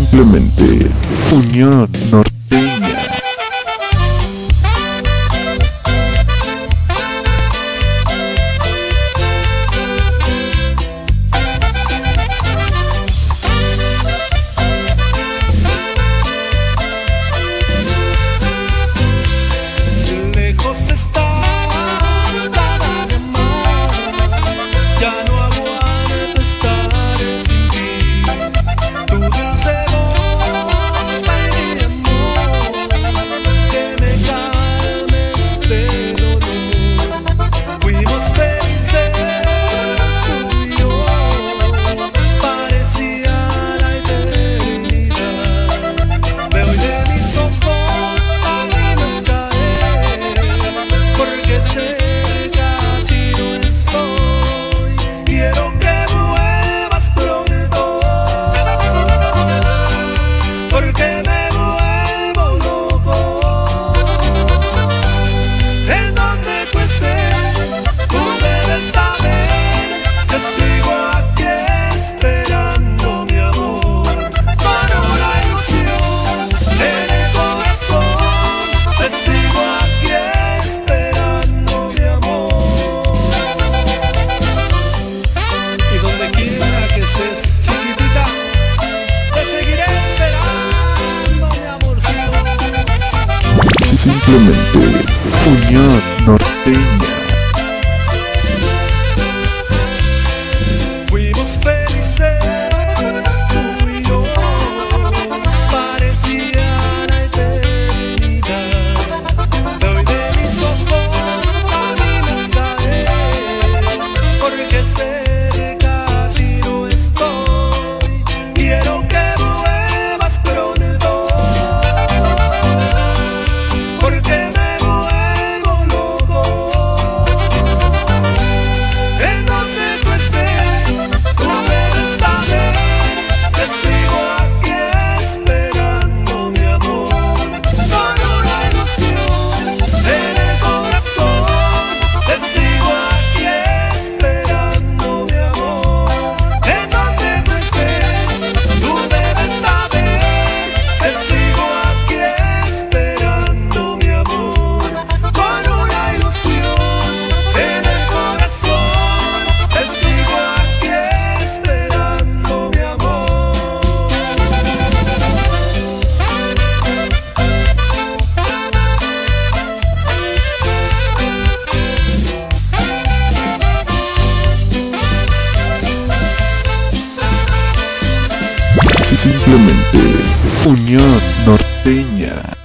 simplemente Unión Norteña. Lejos estás, cara de amor, ya no aguanto estar sin ti. Tu dulce voz, ay mi amor, que me calme este dolor. Fuimos felices, tú y yo, parecía la eternidad. Veo de mis ojos lágrimas caer, porque cerca a ti no estoy. Quiero que vuelvas pronto, porque me vuelvo loco. En donde tú estés, tú debes saber que sigo aquí esperando, mi amor, con una ilusión en el corazón. Te sigo aquí esperando, mi amor. Y donde quiera que estés, chiquitita, te seguiré esperando, mi amorcito. Simplemente Unión Norteña. Fuimos felices, tú y yo, parecía la eternidad. Doy de mis ojos lágrimas caer, porque cerca a ti no estoy. Quiero que vuelvas pronto, porque me vuelvo loco. En donde tú estés, tú debes saber que sigo aquí esperando, mi amor, con una ilusión en el corazón. Te sigo aquí esperando, mi amor. En donde tú estés, tú debes saber que sigo aquí esperando, mi amor, con una ilusión en el corazón. Te sigo aquí esperando, mi amor. Simplemente Unión Norteña.